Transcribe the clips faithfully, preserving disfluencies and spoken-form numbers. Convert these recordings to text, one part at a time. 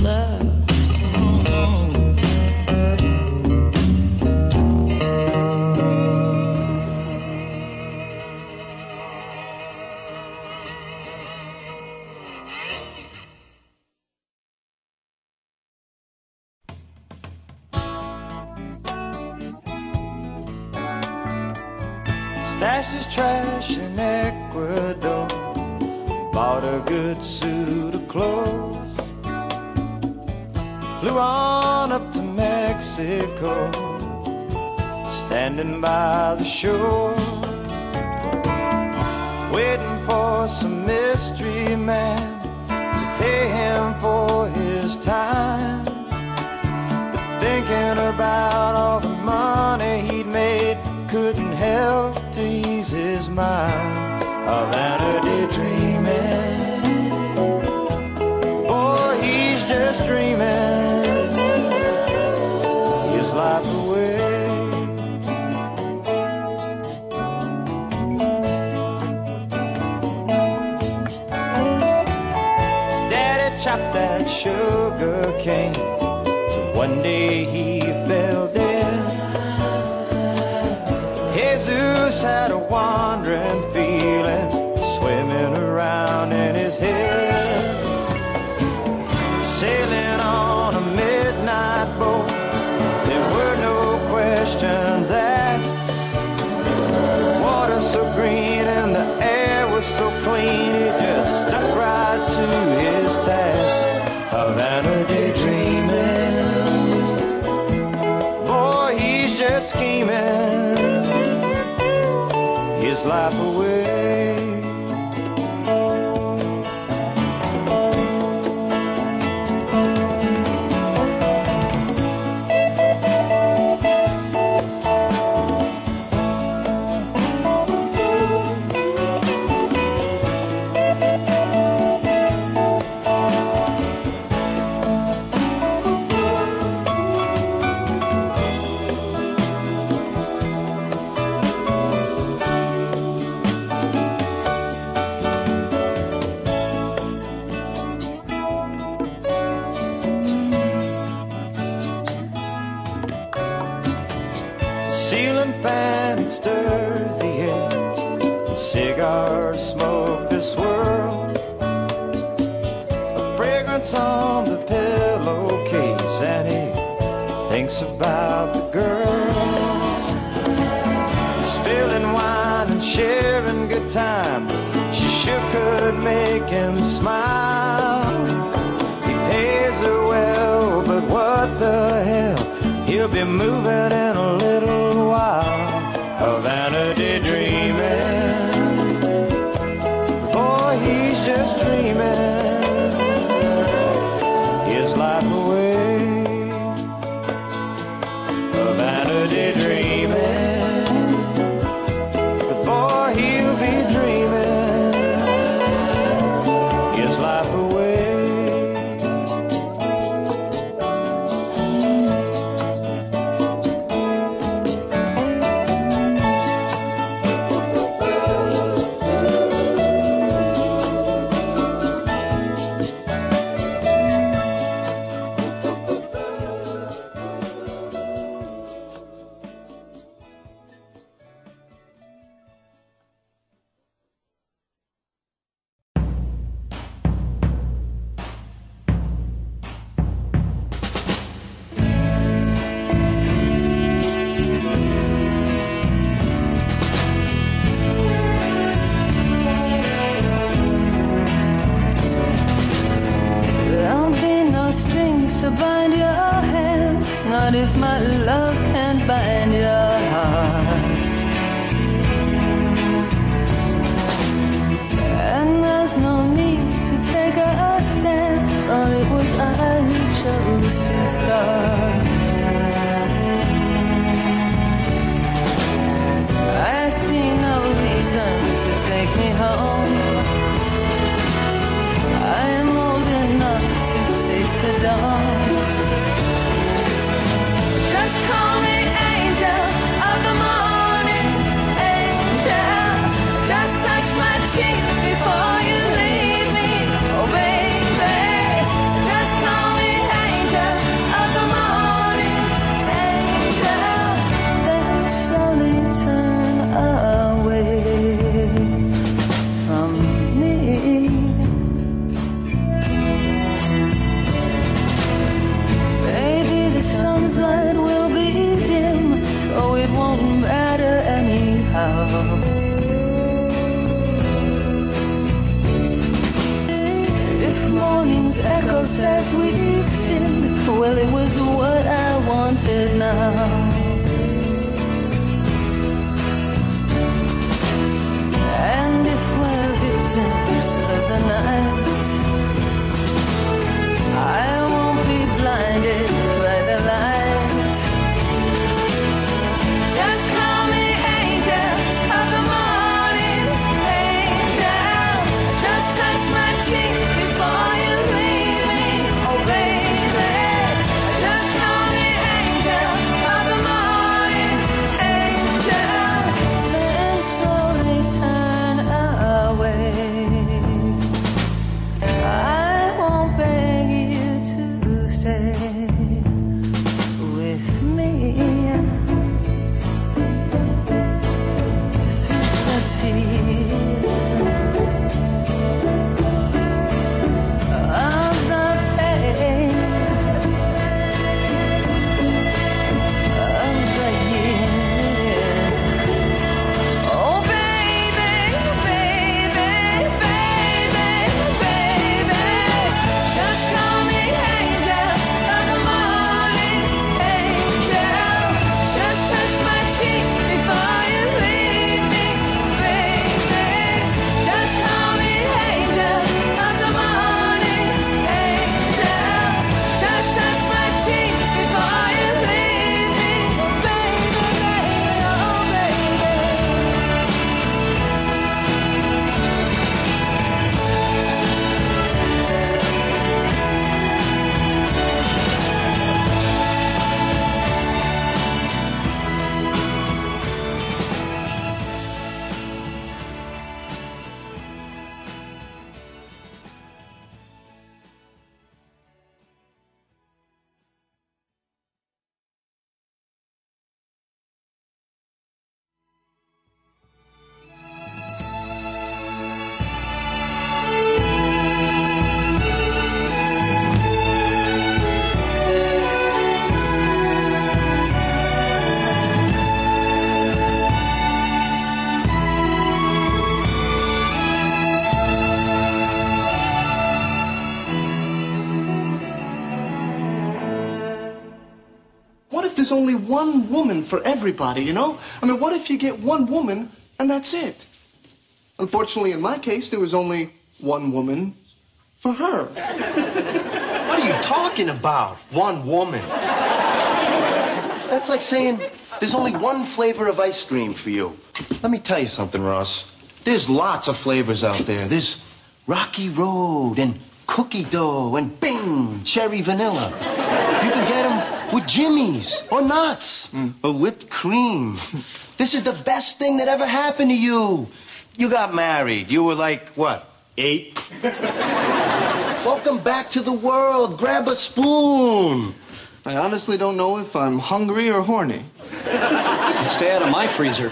love. Stashed his trash in Ecuador, bought a good suit of clothes, flew on up to Mexico, standing by the shore, waiting for some mystery man to pay him for his time, but thinking about all the money he'd made couldn't help to ease his mind. Havana daydreaming, boy, he's just dreaming his life away. Daddy chopped that sugar cane till one day he fell dead. Jesus had a wandering feeling swimming around in his head, sailing on a midnight boat. There were no questions asked. The water so green and the air was so clean, he just stuck right to his task. Havana daydreaming, boy, he's just scheming his life away. Ceiling fan stirs the air, and cigars smoke the swirl, a fragrance on the pillowcase, and he thinks about the girl, spilling wine and sharing good time. She sure could make him smile. He pays her well, but what the hell, he'll be moving in a little while. Havana daydreaming, boy, he's just dreaming his life away. Havana daydreaming, but boy, he'll be dreaming his life away. To bind your hands, not if my love can't bind your heart. And there's no need to take a stand, or it was I who chose to start. I see no reason to take me home. I am old enough to face the dawn. Just call me angel of the morning, angel. Just touch my cheek before you leave me, oh baby. Just call me now. If morning's echo says we sinned, well, it was what I wanted now. And if we're victims of the night, I won't be blinded by the light. Just call me angel of the morning, angel. Just touch my cheek before you leave me, oh baby. Just call me angel of the morning, angel. Then slowly turn away. I won't beg you to stay with me through the tears of the pain of the years. Oh baby, baby, baby, baby, just call me angel of the morning, angel. Just touch my cheek before you leave me, baby. Just call me angel of the morning, angel. Just touch my cheek before you leave me, baby, baby, oh baby. What if there's only one woman for everybody, you know? I mean, what if you get one woman and that's it? Unfortunately, in my case, there was only one woman for her. What are you talking about? One woman. That's like saying there's only one flavor of ice cream for you. Let me tell you something, Ross. There's lots of flavors out there. There's Rocky Road and cookie dough and bing, cherry vanilla. You can get them with Jimmy's or nuts or whipped cream. This is the best thing that ever happened to you. You got married. You were like, what, eight? Welcome back to the world. Grab a spoon. I honestly don't know if I'm hungry or horny. Stay out of my freezer.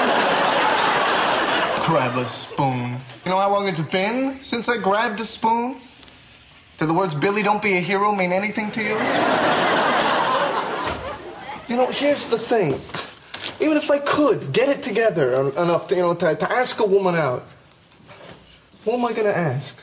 Grab a spoon. You know how long it's been since I grabbed a spoon? Do the words, Billy, don't be a hero, mean anything to you? You know, here's the thing. Even if I could get it together en- enough to, you know, to, to ask a woman out, what am I going to ask?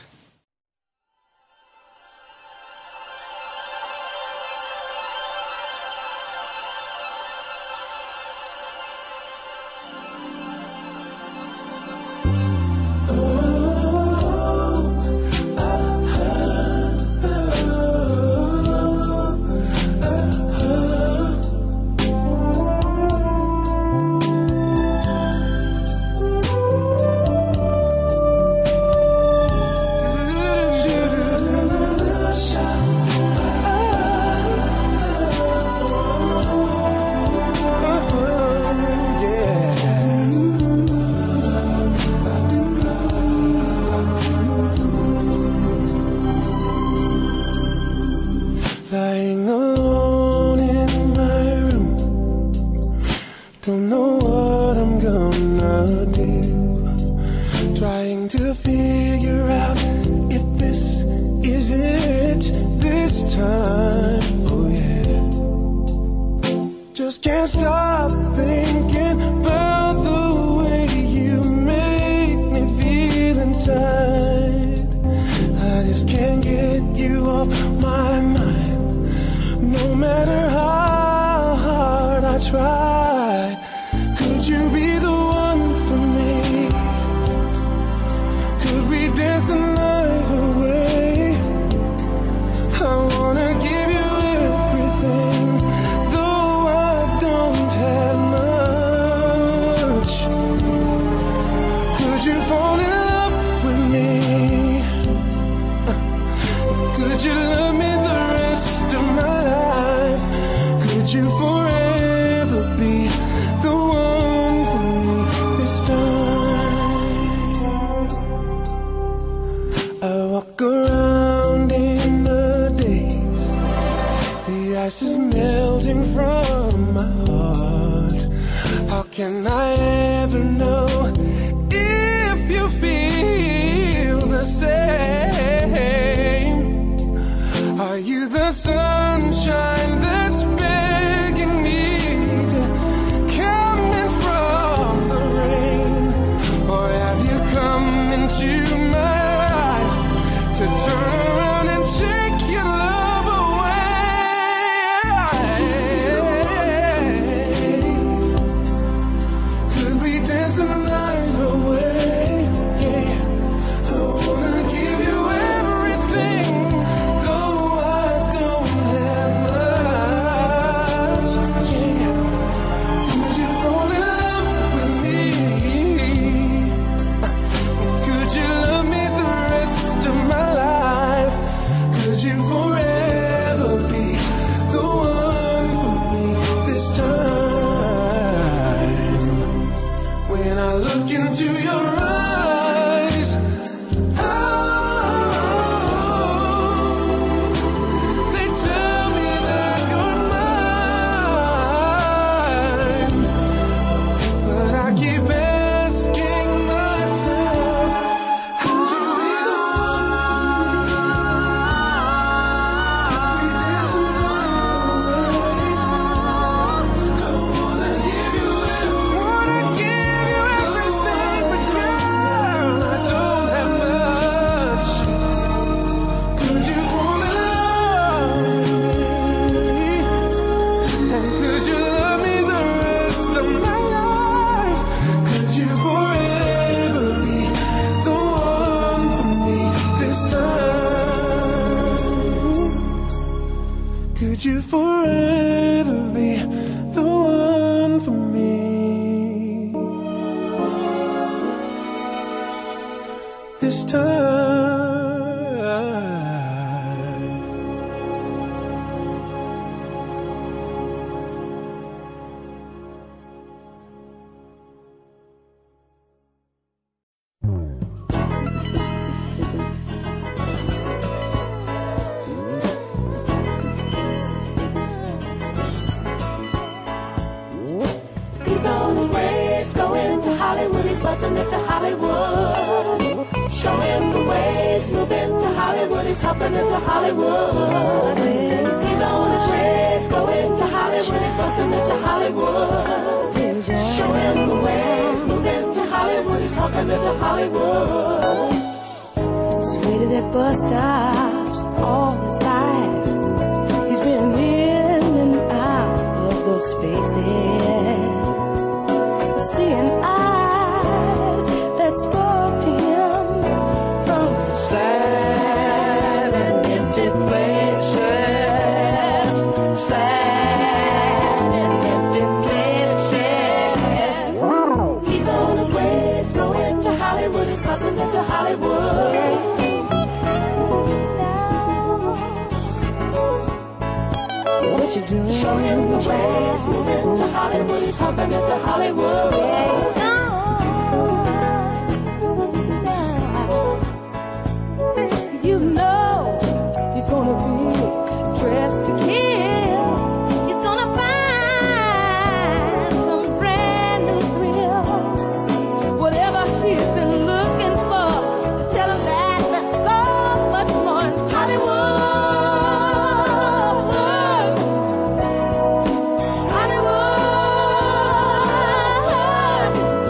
to figure out if this is it this time. Oh yeah. Just can't stop thinking about the way inside. I just can't get you off my mind. No matter how hard I try, could you be the one for me? Could we dance the night away? I wanna give you everything, though I don't have much. Could you fall in love with me? Could you love me the rest of my life? Could you forever be the one for me this time? I walk around in the daze, the ice is melting from my heart. How can I ever know if you feel the same? Are you the sunshine that's begging me to come in from the rain? Or have you come into my life to turn around and take your love away? Could we dance the night away? I wanna give you everything, though I don't have much. Could you fall in love with me? Could you love me the rest of my life? Could you forever be the one for me this time? When I look into your eyes, they tell me that you're mine. But I keep asking myself, could you be the one for me? We dance the night away. I wanna give you everything, wanna give you everything, but girl, I don't have much. Could you fall in love with me? And could you love me the rest of my life? Could you forever be the one for me this time? Could you forever be the one for me this time? He's on his way, he's going to Hollywood, he's busting it to Hollywood. Show him the way, he's moving to Hollywood, he's hopping into Hollywood. He's on his way, he's going to Hollywood, he's busting it to Hollywood. Show him the way, he's moving to Hollywood, he's hopping into Hollywood. He's waited at bus stops all his life. He's been in and out of those spaces, seeing eyes that spoke to him from the sad and empty places, sad and empty places. He's on his way, he's going to Hollywood, he's busting into Hollywood. What you doing? Show him the way, he's moving to Hollywood, he's hopping into Hollywood. You know he's gonna be dressed to kill. He's gonna find some brand new thrills. Whatever he's been looking for, tell him that there's so much more in Hollywood. Hollywood.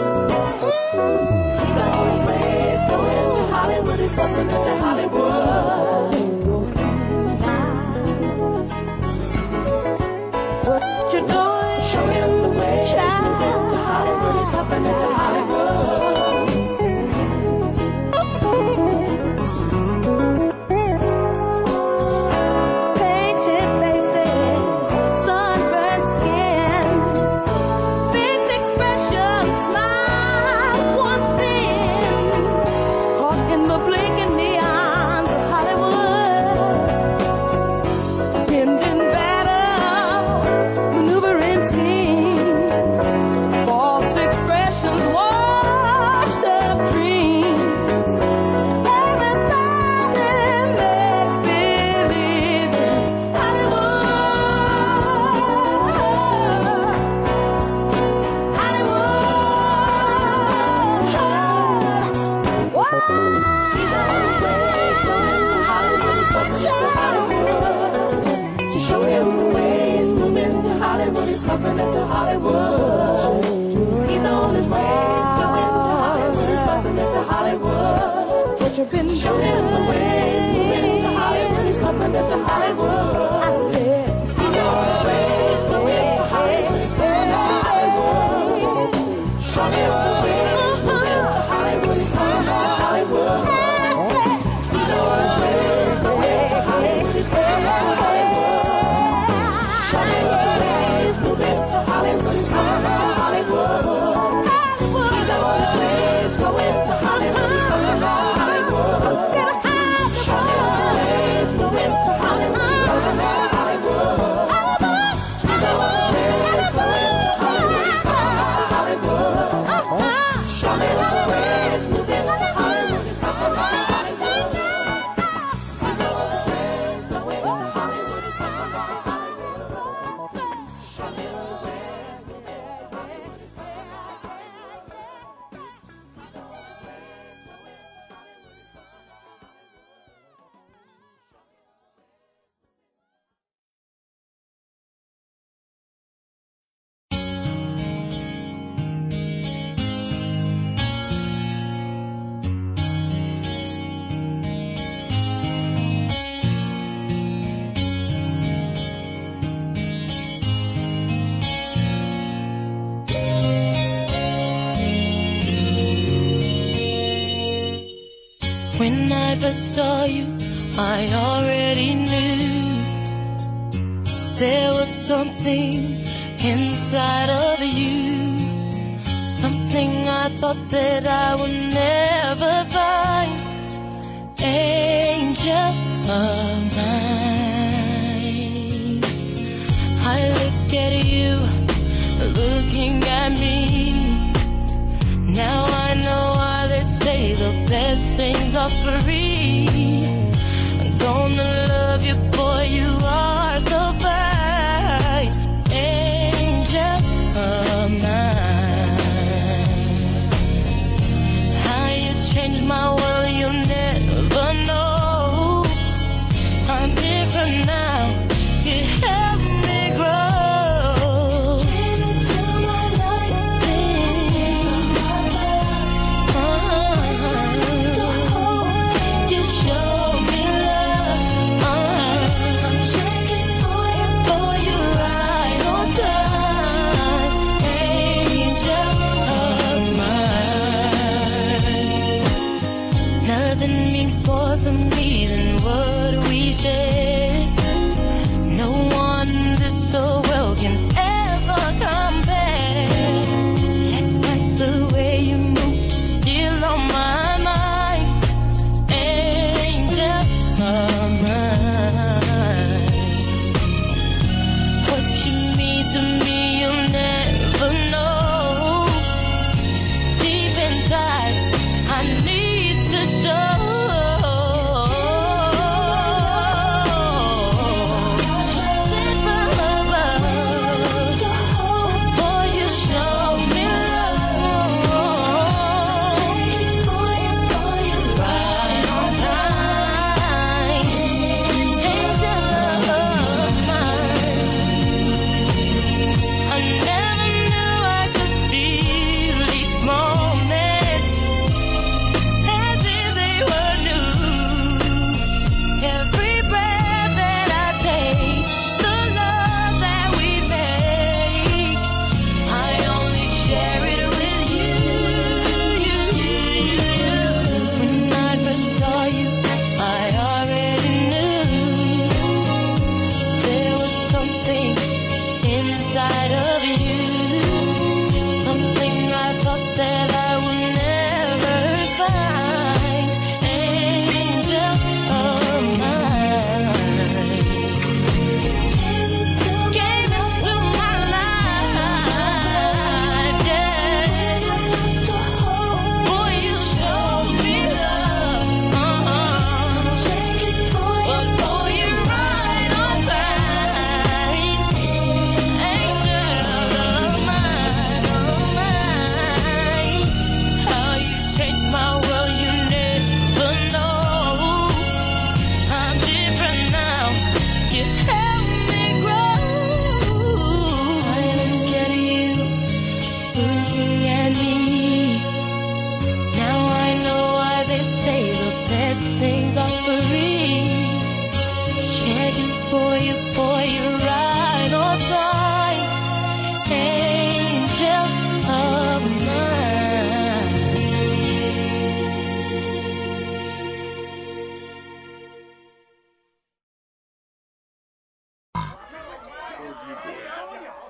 Show him the ways, moving to Hollywood, he's coming into Hollywood. He's on his ways, going to Hollywood, he's busting into Hollywood. What you been Show him the ways, moving to Hollywood, he's coming into Hollywood. I said, he's on his ways, going to Hollywood, he's busting into Hollywood. Show him the ways, moving to Hollywood, he's coming into Hollywood. He's on his ways, going to Hollywood, he's busting into Hollywood. Show him the ways, moving to Hollywood, he's coming into Hollywood. He's on his ways, going to Hollywood, he's busting into Hollywood. Show him the ways, moving to Hollywood, he's coming into Hollywood. He's on his ways, going to Hollywood, he's busting into Hollywood. Show him the ways, moving to Hollywood, he's coming into Hollywood. He's on his ways, going to Hollywood, he's busting into Hollywood. Show him the ways, moving to Hollywood, he's busting into When I first saw you, I already knew there was something inside of you, something I thought that I would never find. Angel of mine, I look at you, looking at me. Now I know why they say the best things are free. I'm gonna love you, boy, you are so fine. Angel of mine, how you changed my world, you'll never know. I'm different now, you help me grow. Came into my life, sing. You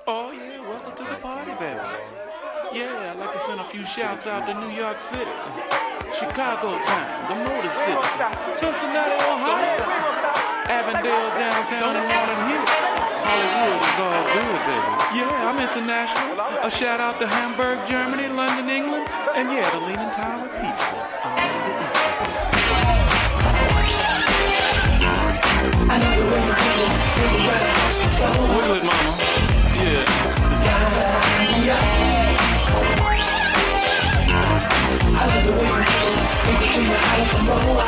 Oh, yeah, welcome to the party, baby. Yeah, I'd like to send a few shouts out to New York City, Chicago town, the Motor City, Cincinnati, Ohio, Avondale, downtown, and Walnut Hills. Hollywood is all good, baby. Yeah, I'm international. A shout out to Hamburg, Germany, London, England, and yeah, the Leaning Tower Pizza. I'm ready to eat you, baby. I know the way you do it, feel it right across the floor. Wiggle it, mama. Yeah. I love the way you do it, take it to your house for more.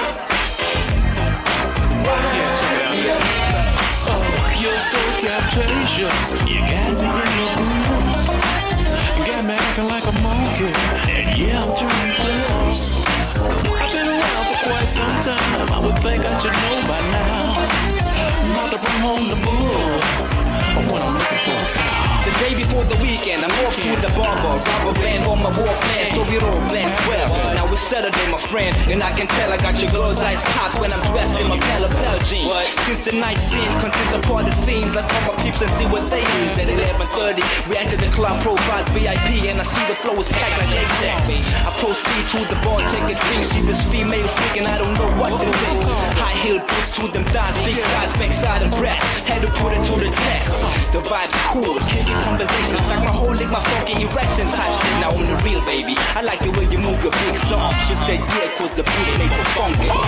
Yeah, check it out. Oh, you're so captious. You got me in your groove. Got me acting like a monkey. And yeah, I'm turning flips. I've been around for quite some time. I would think I should know by now. Not to bring home the bull when I'm looking for a cow. The day before the weekend, I'm off to the barber. Rubber band on my Walkman, so we all blend well. Now it's Saturday, my friend, and I can tell I got your girl's eyes popped when I'm dressed in my Palapel jeans. What? Since the night scene consists of party themes, I call my peeps and see what they use. At eleven thirty, we enter the club, provides V I P, and I see the flow is packed like latex. I proceed to the bar, take a drink, see this female freaking, I don't know what to think. High heel boots to them thighs, big size, backside and breast. Had to put it to the test. The vibe's cool, conversations like my whole lick, my funky erections type shit. Now I'm the real baby. I like the way you move your big song. She said yeah, cause the boots make me funky. I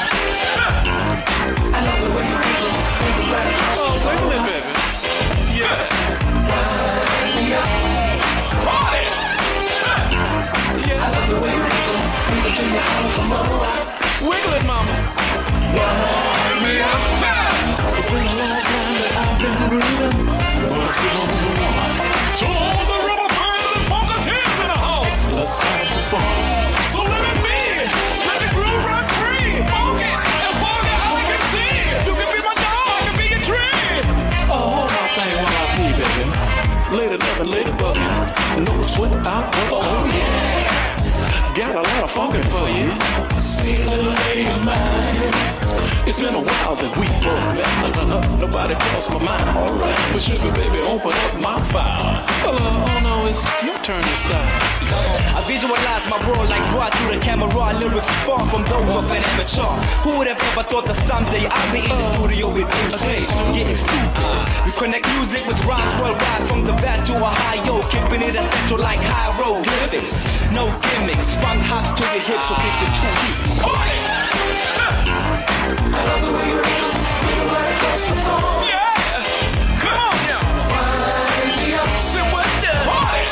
love the way you do it, feel it right across the floor. Oh, wiggle it, baby. Yeah. Party! Yeah. I love the way you do it, take it to your house for more. Wiggle it, mama. Wind me up. It's been a long time that I've been breathing, but it's been a long. So all the rubber bands and funketeers in the house, let's have some fun. So let it be, let the groove run free. Funk it, as far as I can see. You can be my dog, I can be your tree. Oh, hold my thing while I pee, baby. Lady loving, lady bugging, no sweat out, brother, oh yeah. Got a lot of funkin' for you. Sweet little lady of mine. It's been a while that we both met. Nobody crossed my mind. Alright, but sugar baby, open up my file. Oh, oh no, it's your turn to style. I visualize my world like draw through the camera. Lyrics is far from those of an amateur. Who would have ever thought that someday I'll be in the studio with music? Getting stupid. We connect music with rhymes worldwide, from the vat to Ohio, keeping it essential like hieroglyphics. No gimmicks, funk hops to the hips for fifty-two weeks. I love the way you do it, feel it right across the floor. Yeah, come on now. Wind me up. Sit with the party.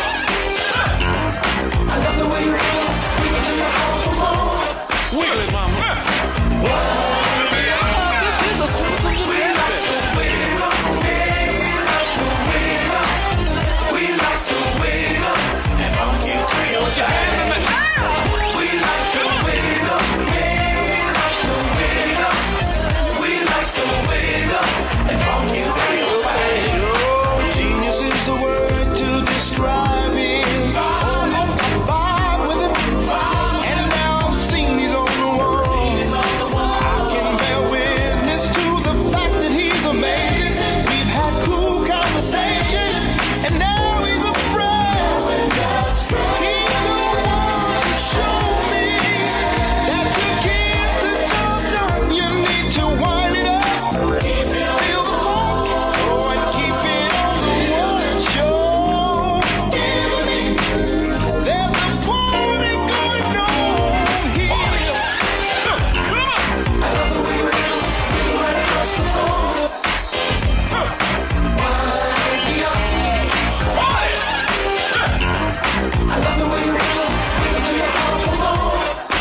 I love the way you do it, bring it to your house for more. Wiggle it, mama. Wind me up. Oh, this is a simple We like to wiggle, we like to wiggle, we like to wiggle, and funk you trio. Put your hands in the air. We like to wiggle, we like to wiggle, we like to wiggle, and funk you trio. Genius is a word to describe it. Vibe with it, and now I've seen he's on the wall. I can bear witness to the fact that he's amazing. We've had cool conversation, and now he's a friend. He's the one to show me that to get the job done, you need to wind it up. Feel the funk, oh, and keep it on the one show. There's a party going on here. Come on. I love the way you wiggle, wiggle right across the floor. Wind me up. Party. I love the way you wiggle, wiggle to your house for more.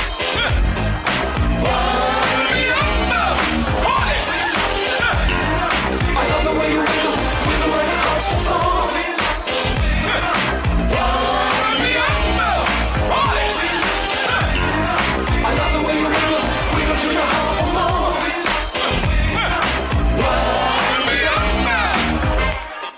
Wind me up. Party. I love the way you wiggle, wiggle right across the floor. Wind me up. Party. I love the way you wiggle, wiggle to your house for more. Wind me up.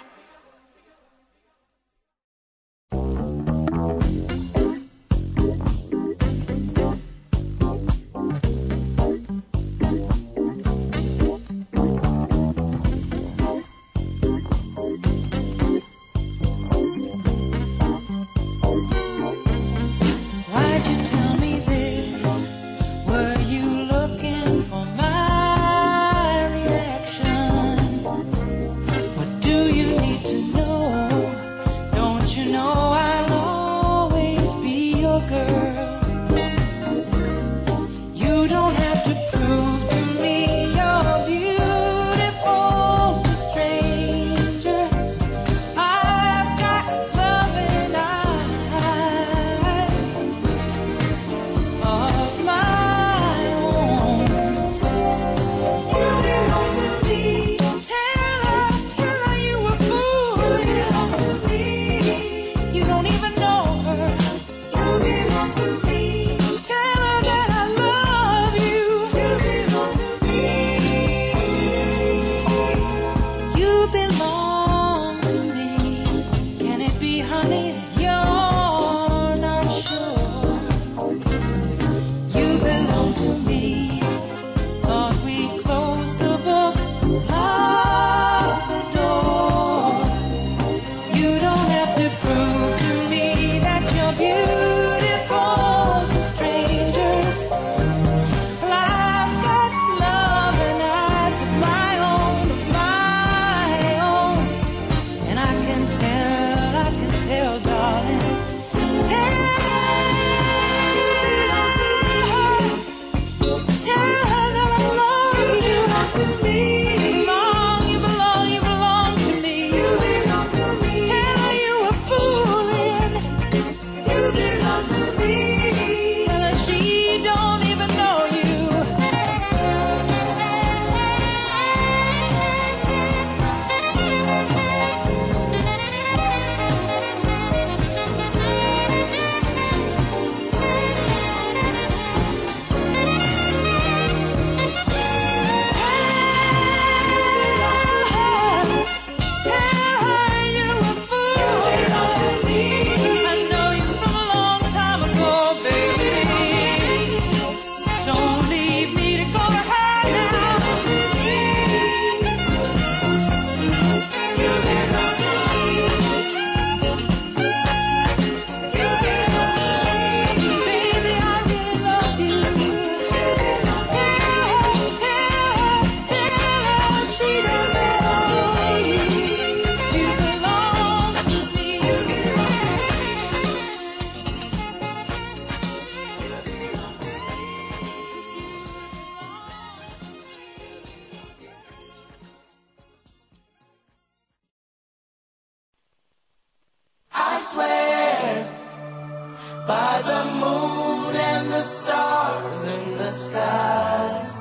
by the moon and the stars in the skies.